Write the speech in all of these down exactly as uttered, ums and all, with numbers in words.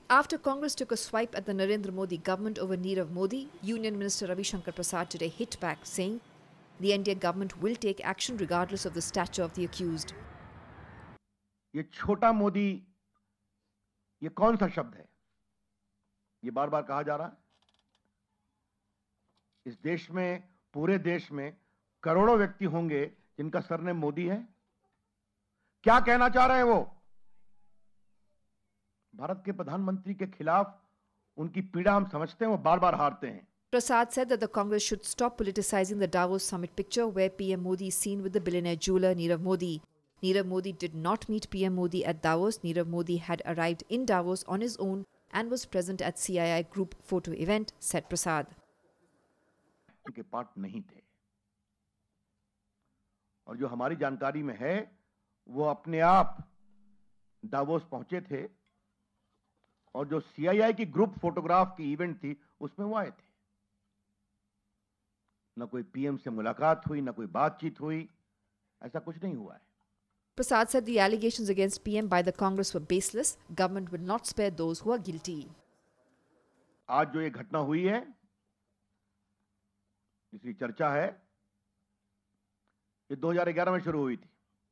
After Congress took a swipe at the Narendra Modi government over Nirav Modi, Union Minister Ravi Shankar Prasad today hit back, saying the N D A government will take action regardless of the stature of the accused. ये छोटा मोदी, ये कौन सा शब्द है? ये बार बार कहा जा रहा है। इस देश में, पूरे देश में करोड़ों व्यक्ति होंगे जिनका सरनेम मोदी है। क्या कहना चाह रहे हैं वो? भारत के प्रधानमंत्री के खिलाफ उनकी पीड़ा हम समझते हैं, वो बार बार हारते हैं। Prasad said that the Congress should stop politicizing the Davos summit picture where P M Modi is seen with the billionaire jeweler Nirav Modi. Nirav Modi did not meet P M Modi at Davos. Nirav Modi had arrived in Davos on his own and was present at C I I group photo event, said Prasad. उनके part नहीं थे और जो हमारी जानकारी में है वो अपने आप डावोस पहुंचे थे और जो सी आई आई की ग्रुप फोटोग्राफ की इवेंट थी उसमें वो आए थे। न कोई पीएम से मुलाकात हुई, न कोई बातचीत हुई, ऐसा कुछ नहीं हुआ है। Prasad said the allegations against P M by the Congress were baseless. Government will not spare those who are guilty. आज जो ये घटना हुई है, जिसकी चर्चा है, ये दो हज़ार ग्यारह में शुरू हुई थी।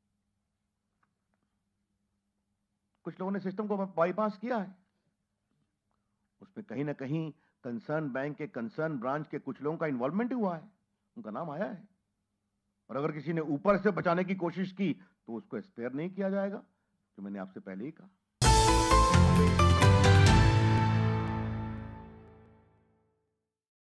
कुछ लोगों ने सिस्टम को बाईपास किया है। उसमें कहीं ना कहीं कंसर्न बैंक के कंसर्न ब्रांच के कुछ लोगों का इन्वॉल्वमेंट हुआ है, उनका नाम आया है। और अगर किसी ने ऊपर से बचाने की कोशिश की तो उसको स्पेयर नहीं किया जाएगा, जो मैंने आपसे पहले ही कहा।